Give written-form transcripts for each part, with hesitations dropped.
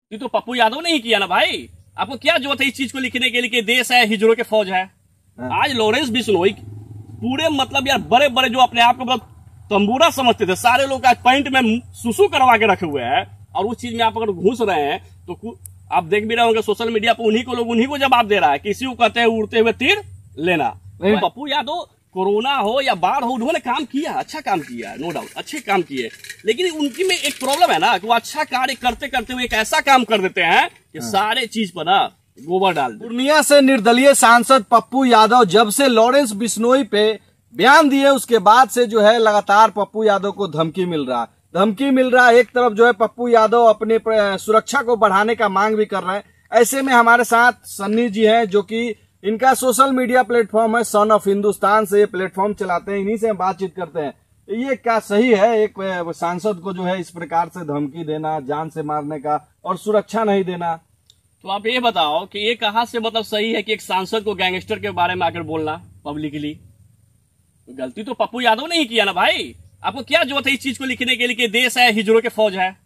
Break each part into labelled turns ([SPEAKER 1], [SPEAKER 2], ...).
[SPEAKER 1] ये तो पप्पू यादव ने ही किया ना भाई। आपको क्या जरूरत है इस चीज को लिखने के लिए कि देश है हिजड़ों के फौज है। आज लॉरेंस बिश्नोई पूरे मतलब यार बड़े बड़े जो अपने आप को मतलब तंबूरा समझते थे, सारे लोग आज पैंट में सुसु करवा के रखे हुए हैं और उस चीज में आप अगर घुस रहे हैं तो आप देख भी रहे होंगे सोशल मीडिया पर उन्हीं को जवाब दे रहा है। किसी को कहते हैं उड़ते हुए तीर लेना। पप्पू यादव कोरोना हो या बाढ़ हो उन्होंने काम किया, अच्छा काम किया, नो डाउट अच्छे काम किए, लेकिन उनकी में एक प्रॉब्लम है ना कि वो अच्छा कार्य करते करते हुए एक ऐसा काम कर देते हैं कि सारे चीज पर ना गोबर डाल दे।
[SPEAKER 2] पूर्णिया से निर्दलीय सांसद पप्पू यादव जब से लॉरेंस बिश्नोई पे बयान दिए उसके बाद से जो है लगातार पप्पू यादव को धमकी मिल रहा है। एक तरफ जो है पप्पू यादव अपने सुरक्षा को बढ़ाने का मांग भी कर रहे हैं। ऐसे में हमारे साथ सन्नी जी हैं जो कि इनका सोशल मीडिया प्लेटफॉर्म है सन ऑफ हिंदुस्तान से ये प्लेटफॉर्म चलाते हैं, इन्हीं से हम बातचीत करते हैं। ये क्या सही है एक सांसद को जो है इस प्रकार से धमकी देना, जान से मारने का और सुरक्षा नहीं देना?
[SPEAKER 1] तो आप ये बताओ कि ये कहाँ से मतलब सही है कि एक सांसद को गैंगस्टर के बारे में आकर बोलना पब्लिकली? गलती तो पप्पू यादव ने ही किया ना भाई। आपको क्या जरूरत है इस चीज को लिखने के लिए कि देश है हिजड़ों के फौज है।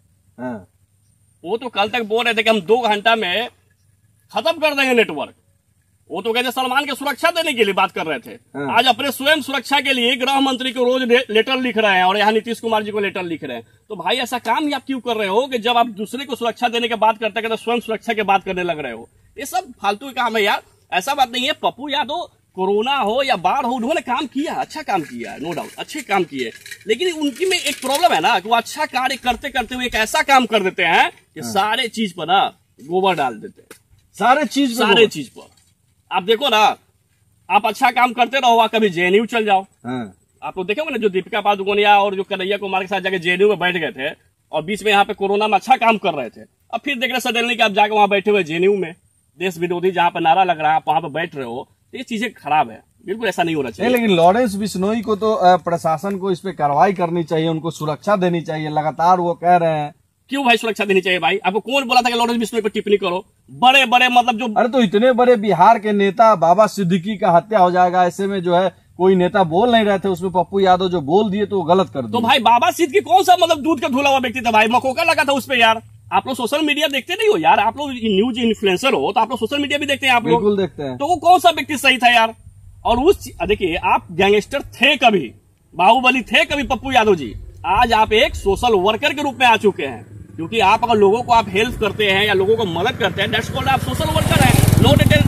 [SPEAKER 1] वो तो कल तक बोल रहे थे कि हम 2 घंटा में खत्म कर देंगे नेटवर्क। वो तो कहते सलमान के सुरक्षा देने के लिए बात कर रहे थे। आज अपने स्वयं सुरक्षा के लिए गृह मंत्री को रोज लेटर लिख रहे हैं और यहाँ नीतीश कुमार जी को लेटर लिख रहे हैं। तो भाई ऐसा काम ही आप क्यों कर रहे हो कि जब आप दूसरे को सुरक्षा देने की बात करते हैं तो स्वयं सुरक्षा की बात करने लग रहे हो? ये सब फालतू काम है यार, ऐसा बात नहीं है। पप्पू यादव कोरोना हो या बाढ़ हो उन्होंने काम किया, अच्छा काम किया, नो डाउट अच्छे काम किए, लेकिन उनकी में एक प्रॉब्लम है ना कि वो अच्छा कार्य करते करते हुए एक ऐसा काम कर देते हैं कि सारे चीज पर ना गोबर डाल देते हैं। सारे चीज पर आप देखो ना, आप अच्छा काम करते रहो, कभी जेएनयू चल जाओ। आप लोग देखे ना जो दीपिका पादुकोण और जो कन्हैया कुमार के साथ जाके जेएनयू में बैठ गए थे और बीच में यहाँ पे कोरोना में अच्छा काम कर रहे थे, अब फिर देख रहे सडनली कि आप जाके वहां बैठे हुए जेएनयू में देश विरोधी जहां पर नारा लग रहा है आप वहां पर बैठ रहे हो, तो ये चीजें खराब है, बिल्कुल ऐसा नहीं होना चाहिए।
[SPEAKER 2] लेकिन लॉरेंस बिश्नोई को तो प्रशासन को इस पे कार्रवाई करनी चाहिए, उनको सुरक्षा देनी चाहिए, लगातार वो कह रहे हैं।
[SPEAKER 1] क्यों भाई सुरक्षा देनी चाहिए भाई? आपको कौन बोला था कि लॉरेंस बिश्नोई पर टिप्पणी करो? बड़े बड़े मतलब जो
[SPEAKER 2] अरे तो इतने बड़े बिहार के नेता बाबा सिद्दीकी का हत्या हो जाएगा, ऐसे में जो है कोई नेता बोल नहीं रहे थे, उसमें पप्पू यादव जो बोल दिए तो वो गलत कर दिए।
[SPEAKER 1] तो भाई बाबा सिद्दीकी कौन सा मतलब दूध का धुला हुआ व्यक्ति था भाई? मकोका लगा था उस पे यार। आप लोग सोशल मीडिया देखते नहीं हो यार? आप लोग न्यूज इन्फ्लुएंसर हो तो आप लोग सोशल मीडिया भी देखते हैं आप लोग?
[SPEAKER 2] बिल्कुल देखते हैं।
[SPEAKER 1] तो वो कौन सा व्यक्ति सही था यार? और उस देखिए आप गैंगस्टर थे कभी, बाहुबली थे कभी पप्पू यादव जी, आज आप एक सोशल वर्कर के रूप में आ चुके हैं, क्योंकि आप अगर लोगों को आप हेल्प करते हैं या लोगों को मदद करते हैं, दैट्स कॉल्ड आप सोशल वर्कर हैं,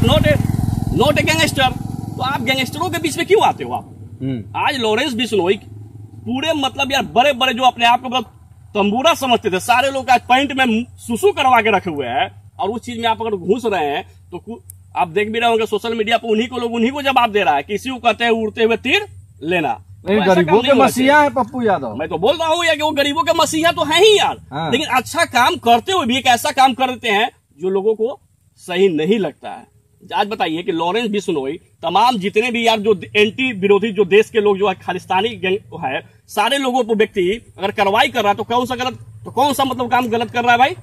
[SPEAKER 1] नॉट ए गैंगस्टर। तो आप गैंगस्टरों के बीच में क्यों आते हो आप? आज लॉरेंस बिश्नोई पूरे मतलब यार बड़े बड़े जो अपने आप को मतलब तंबूरा समझते थे, सारे लोग आज पैंट में सुसु करवा के रखे हुए हैं और उस चीज में आप अगर घुस रहे हैं तो आप देख भी रहे होंगे सोशल मीडिया पर उन्हीं को जवाब दे रहा है। किसी को कहते हैं उड़ते हुए तीर लेना।
[SPEAKER 2] गरीबों के मसीहा है पप्पू यादव।
[SPEAKER 1] मैं तो बोल रहा हूँ यार कि वो गरीबों के मसीहा तो है ही यार, लेकिन अच्छा काम करते हुए भी एक ऐसा काम कर देते हैं जो लोगों को सही नहीं लगता है। आज बताइए कि लॉरेंस बिश्नोई तमाम जितने भी यार जो एंटी विरोधी जो देश के लोग जो है खालिस्तानी है, सारे लोगों को व्यक्ति अगर कार्रवाई कर रहा है तो कौन सा मतलब काम गलत कर रहा है भाई?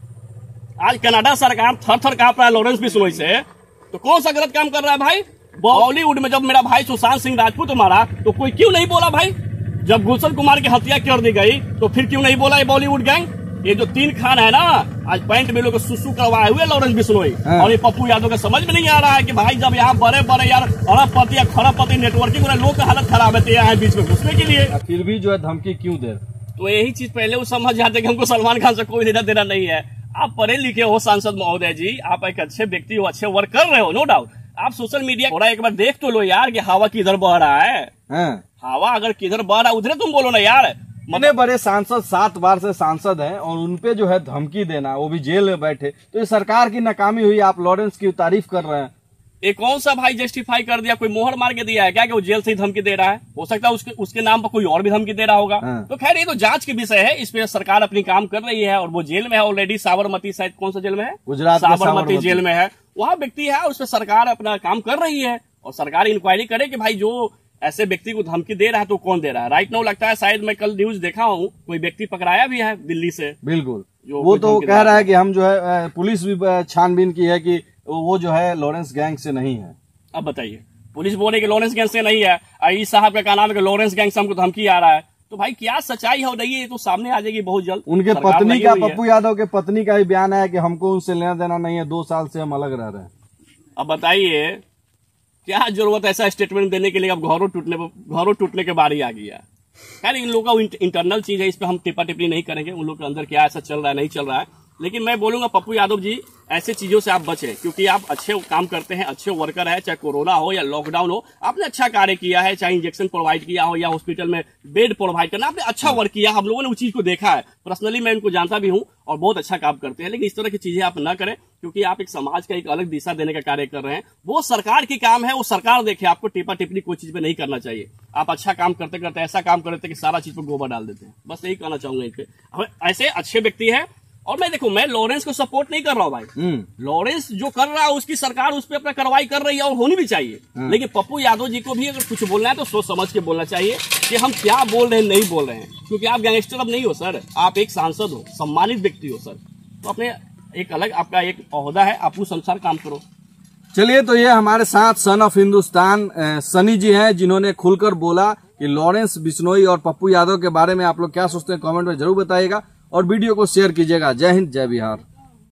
[SPEAKER 1] आज कनाडा सरकार थर कांप रहा है लॉरेंस बिश्नोई से, तो कौन सा गलत काम कर रहा है भाई? बॉलीवुड में जब मेरा भाई सुशांत सिंह राजपूत मारा तो कोई क्यों नहीं बोला भाई? जब गुलशन कुमार की हत्या कर दी गई तो फिर क्यों नहीं बोला ये बॉलीवुड गैंग? ये जो 3 खान है ना, आज पैंट में लोग सुसु करवाए हुए लॉरेंस बिश्नोई और ये पप्पू यादव का समझ में नहीं आ रहा है कि भाई जब यहाँ बड़े बड़े यार अरबपति या खरबपति नेटवर्किंग लोग का हालत खराब है, यहाँ बीच में घुसने के लिए
[SPEAKER 2] फिर भी जो है धमकी क्यों दे?
[SPEAKER 1] तो यही चीज पहले वो समझ जाते कि हमको सलमान खान से कोई लेना देना नहीं है। आप पढ़े लिखे हो सांसद महोदय जी, आप एक अच्छे व्यक्ति हो, अच्छे वर्क कर रहे हो, नो डाउट। आप सोशल मीडिया थोड़ा एक बार देख तो लो यार कि हवा किधर बह रहा है। हवा अगर किधर बह रहा है उधर तुम बोलो ना यार।
[SPEAKER 2] इतने बड़े सांसद 7 बार से सांसद हैं और उनपे जो है धमकी देना, वो भी जेल में बैठे, तो ये सरकार की नाकामी हुई। आप लॉरेंस की तारीफ कर रहे हैं,
[SPEAKER 1] ये कौन सा भाई जस्टिफाई कर दिया? कोई मोहर मार के दिया है क्या कि वो जेल से ही धमकी दे रहा है? हो सकता है उसके नाम पर कोई और भी धमकी दे रहा होगा। तो खैर ये तो जांच के विषय है, इस पे सरकार अपनी काम कर रही है और वो जेल में है ऑलरेडी। साबरमती शायद कौन सा जेल में है?
[SPEAKER 2] गुजरात
[SPEAKER 1] साबरमती जेल में है, वहाँ व्यक्ति है, उस पर सरकार अपना काम कर रही है और सरकार इंक्वायरी करे कि भाई जो ऐसे व्यक्ति को धमकी दे रहा है तो कौन दे रहा है। राइट नाउ लगता है शायद मैं कल न्यूज देखा हूँ कोई व्यक्ति पकड़ाया भी है दिल्ली से।
[SPEAKER 2] बिल्कुल, वो तो कह रहा है कि हम जो है पुलिस भी छानबीन की है कि वो जो है लॉरेंस गैंग से नहीं है।
[SPEAKER 1] अब बताइए, पुलिस बोल रही है कि लॉरेंस गैंग से नहीं है, आई साहब का नाम है कि लॉरेंस गैंग से हमको धमकी आ रहा है। तो भाई क्या सच्चाई है नहीं है, ये तो सामने आ जाएगी बहुत जल्द।
[SPEAKER 2] उनके
[SPEAKER 1] सरकार
[SPEAKER 2] पत्नी
[SPEAKER 1] लगी
[SPEAKER 2] का,
[SPEAKER 1] हुई है।
[SPEAKER 2] पप्पू यादव के पत्नी का ही बयान है कि हमको उनसे लेना देना नहीं है, 2 साल से हम अलग रह रहे हैं।
[SPEAKER 1] अब बताइए क्या जरूरत है ऐसा स्टेटमेंट देने के लिए? अब घरों टूटने के बारी आ गया। खैर इन लोगों का इंटरनल चीज है, इस पर हम टिप्पा टिप्पणी नहीं करेंगे, उन लोग के अंदर क्या ऐसा चल रहा है नहीं चल रहा है। लेकिन मैं बोलूंगा पप्पू यादव जी ऐसे चीजों से आप बचें, क्योंकि आप अच्छे काम करते हैं, अच्छे वर्कर है, चाहे कोरोना हो या लॉकडाउन हो, आपने अच्छा कार्य किया है, चाहे इंजेक्शन प्रोवाइड किया हो या हॉस्पिटल में बेड प्रोवाइड करना, आपने अच्छा वर्क किया। हम लोगों ने उस चीज को देखा है, पर्सनली मैं इनको जानता भी हूं और बहुत अच्छा काम करते हैं। लेकिन इस तरह की चीजें आप ना करें, क्योंकि आप एक समाज का एक अलग दिशा देने का कार्य कर रहे हैं। वो सरकार की काम है, वो सरकार देखे, आपको टिप्पा टिप्पणी कोई चीज पे नहीं करना चाहिए। आप अच्छा काम करते करते ऐसा काम करते कि सारा चीज पर गोबर डाल देते हैं। बस यही कहना चाहूंगा इनके। ऐसे अच्छे व्यक्ति है। और मैं देखो, मैं लॉरेंस को सपोर्ट नहीं कर रहा हूं भाई। लॉरेंस जो कर रहा है उसकी सरकार उस पर अपना कार्रवाई कर रही है और होनी भी चाहिए। लेकिन पप्पू यादव जी को भी अगर कुछ बोलना है तो सोच समझ के बोलना चाहिए कि हम क्या बोल रहे हैं, नहीं बोल रहे हैं। क्योंकि आप गैंगस्टर अब नहीं हो सर, आप एक सांसद हो, सम्मानित व्यक्ति हो सर। तो अपने एक अलग आपका एक ओहदा है, आप उस अनुसार काम करो।
[SPEAKER 2] चलिए, तो ये हमारे साथ सन ऑफ हिंदुस्तान सनी जी हैं, जिन्होंने खुलकर बोला कि लॉरेंस बिश्नोई और पप्पू यादव के बारे में आप लोग क्या सोचते हैं, कमेंट में जरूर बताइएगा और वीडियो को शेयर कीजिएगा। जय हिंद, जय बिहार।